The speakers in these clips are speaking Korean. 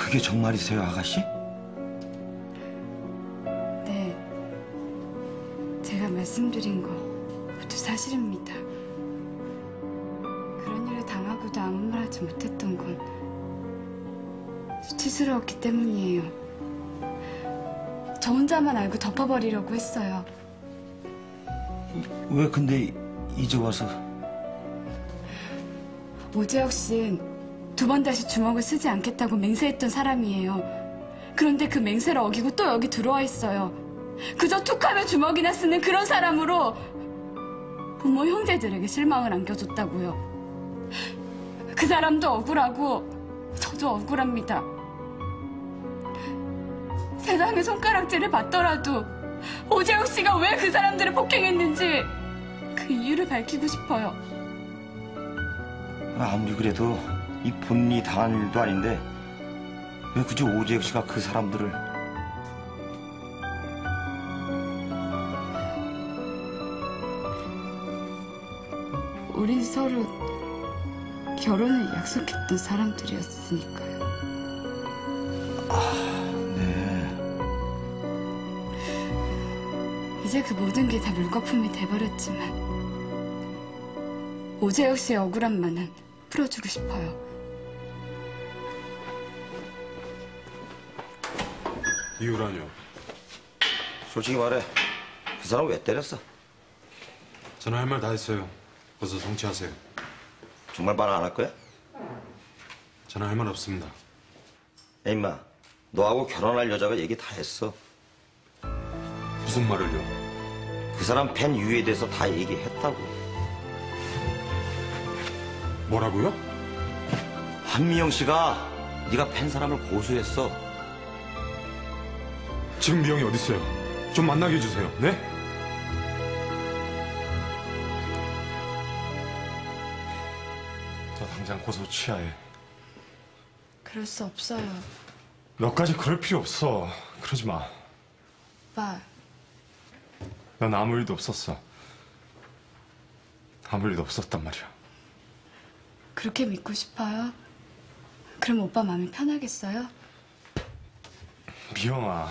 그게 정말이세요, 아가씨? 네, 제가 말씀드린 거 모두 사실입니다. 그런 일을 당하고도 아무 말 하지 못했던 건 수치스러웠기 때문이에요. 저 혼자만 알고 덮어버리려고 했어요. 왜 근데 이제 와서? 오재혁 씨는 두 번 다시 주먹을 쓰지 않겠다고 맹세했던 사람이에요. 그런데 그 맹세를 어기고 또 여기 들어와 있어요. 그저 툭하면 주먹이나 쓰는 그런 사람으로 부모 형제들에게 실망을 안겨줬다고요. 그 사람도 억울하고 저도 억울합니다. 세상에 손가락질을 받더라도 오재혁 씨가 왜 그 사람들을 폭행했는지 그 이유를 밝히고 싶어요. 아무리 그래도 이 본인이 당한 일도 아닌데 왜 굳이 오재혁 씨가 그 사람들을... 우린 서로 결혼을 약속했던 사람들이었으니까요. 아, 네. 이제 그 모든 게 다 물거품이 돼버렸지만 오재혁 씨의 억울함만은 풀어주고 싶어요. 이유라뇨? 솔직히 말해, 그 사람 왜 때렸어? 저는 할 말 다 했어요. 어서 성취하세요. 정말 말 안 할 거야? 저는 할 말 없습니다. 야, 임마, 너하고 결혼할 여자가 얘기 다 했어. 무슨 말을요? 그 사람 팬 유에 대해서 다 얘기했다고. 뭐라고요? 한미영 씨가 네가 팬 사람을 고소했어. 지금 미영이 어디 있어요? 좀 만나게 해주세요. 네? 너 당장 고소 취하해. 그럴 수 없어요. 너까지 그럴 필요 없어. 그러지 마. 오빠, 난 아무 일도 없었어. 아무 일도 없었단 말이야. 그렇게 믿고 싶어요? 그럼 오빠 마음이 편하겠어요? 미영아.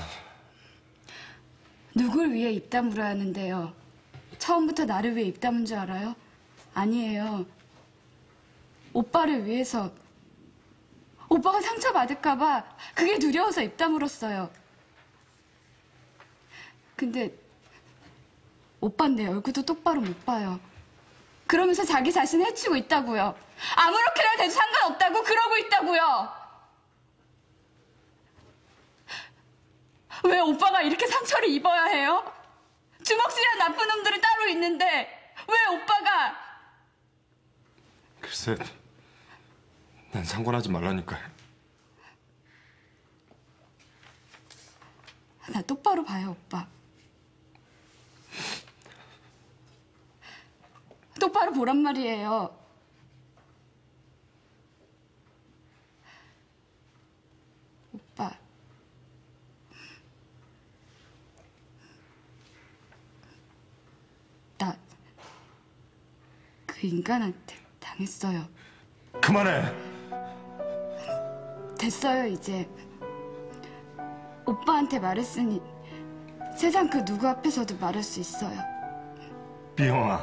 누굴 위해 입 다물어야 하는데요? 처음부터 나를 위해 입 다문 줄 알아요? 아니에요. 오빠를 위해서. 오빠가 상처받을까 봐 그게 두려워서 입 다물었어요. 근데 오빠는 내 얼굴도 똑바로 못 봐요. 그러면서 자기 자신을 해치고 있다고요. 아무렇게나 돼도 상관없다고 그러고 있다고요. 왜 오빠가 이렇게 상처를 입어야 해요? 주먹질한 나쁜 놈들이 따로 있는데 왜 오빠가... 글쎄, 난 상관하지 말라니까. 나 똑바로 봐요, 오빠. 똑바로 보란 말이에요. 오빠. 나 그 인간한테 당했어요. 그만해. 됐어요, 이제. 오빠한테 말했으니 세상 그 누구 앞에서도 말할 수 있어요. 미영아.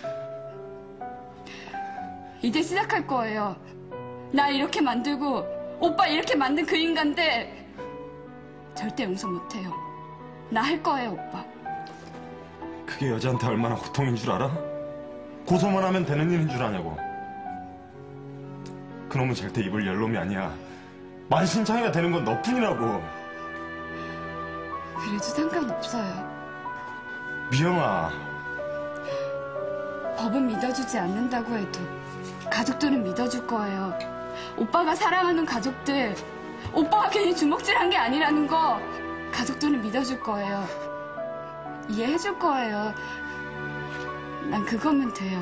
이제 시작할 거예요. 나 이렇게 만들고 오빠 이렇게 만든 그 인간들 절대 용서 못해요. 나 할 거예요, 오빠. 그게 여자한테 얼마나 고통인 줄 알아? 고소만 하면 되는 일인 줄 아냐고. 그놈은 절대 입을 열 놈이 아니야. 만신창이가 되는 건 너뿐이라고. 그래도 상관없어요. 미영아. 법은 믿어주지 않는다고 해도 가족들은 믿어줄 거예요. 오빠가 사랑하는 가족들, 오빠가 괜히 주먹질한 게 아니라는 거 가족들은 믿어줄 거예요. 이해해줄 거예요. 난 그거면 돼요.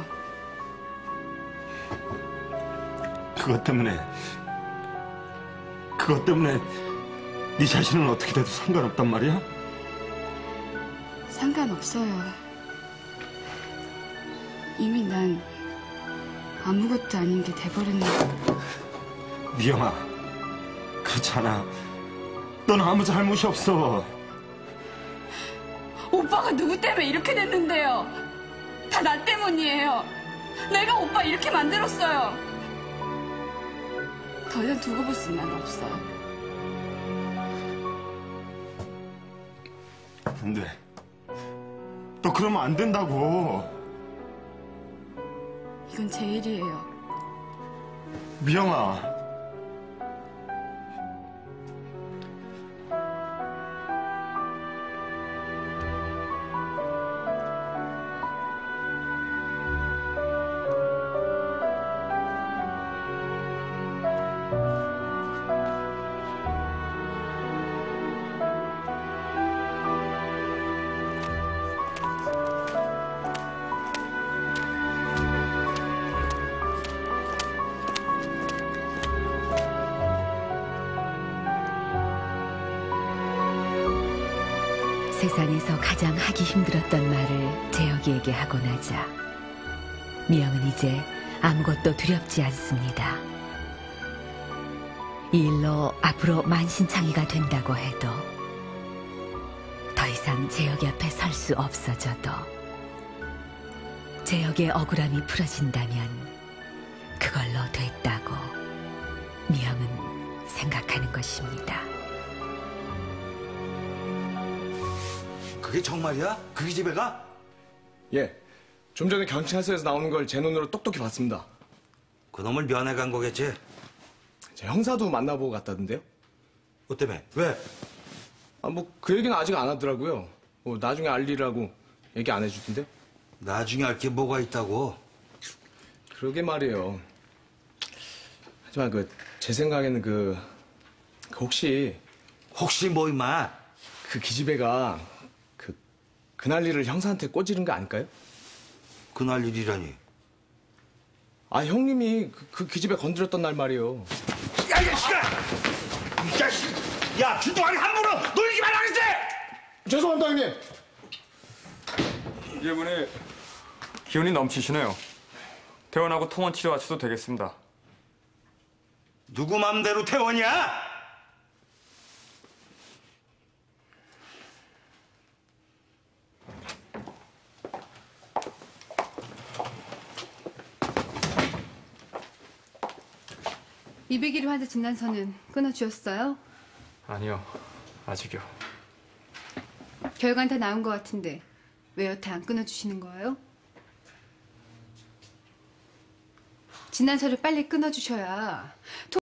그것 때문에 네 자신은 어떻게 돼도 상관없단 말이야? 상관없어요. 이미 난 아무것도 아닌 게 돼버렸는데. 미영아, 그렇잖아. 넌 아무 잘못이 없어. 오빠가 누구 때문에 이렇게 됐는데요? 다 나 때문이에요. 내가 오빠 이렇게 만들었어요. 더 이상 두고 볼 수는 없어요. 안 돼. 너 그러면 안 된다고. 이건 제 일이에요. 미영아. 세상에서 가장 하기 힘들었던 말을 재혁이에게 하고 나자 미영은 이제 아무것도 두렵지 않습니다. 이 일로 앞으로 만신창이가 된다고 해도 더 이상 재혁이 앞에 설 수 없어져도 재혁의 억울함이 풀어진다면 그걸로 됐다고 미영은 생각하는 것입니다. 그게 정말이야? 그 기집애가? 예. 좀 전에 경찰서에서 나오는 걸 제 눈으로 똑똑히 봤습니다. 그놈을 면회 간 거겠지? 제 형사도 만나보고 갔다던데요? 뭐 때문에? 왜? 그 얘기는 아직 안 하더라고요. 나중에 알리라고 얘기 안 해주던데? 나중에 알 게 뭐가 있다고? 그러게 말이에요. 하지만 제 생각에는 혹시 혹시 뭐 임마? 그 기집애가 그날 일을 형사한테 꼬지른 거 아닐까요? 그날 일이라니. 형님이 그 기집애 건드렸던 날 말이에요. 야, 이 자식아! 이 자식! 야, 주둥아리 함부로 놀리지 말라 그랬지! 죄송합니다, 형님. 이분이 기운이 넘치시네요. 퇴원하고 통원 치료 하셔도 되겠습니다. 누구 맘대로 퇴원이야? (201호) 환자 진단서는 끊어주셨어요? 아니요, 아직이요. 결과는 다 나온 것 같은데 왜 여태 안 끊어주시는 거예요? 진단서를 빨리 끊어주셔야